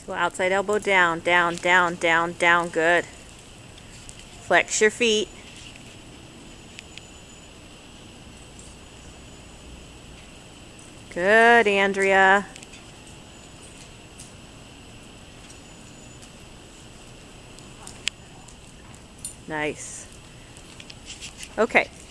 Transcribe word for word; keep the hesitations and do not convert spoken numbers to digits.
So outside elbow down, down, down, down, down. Good. Flex your feet. Good, Andrea. Nice. Okay.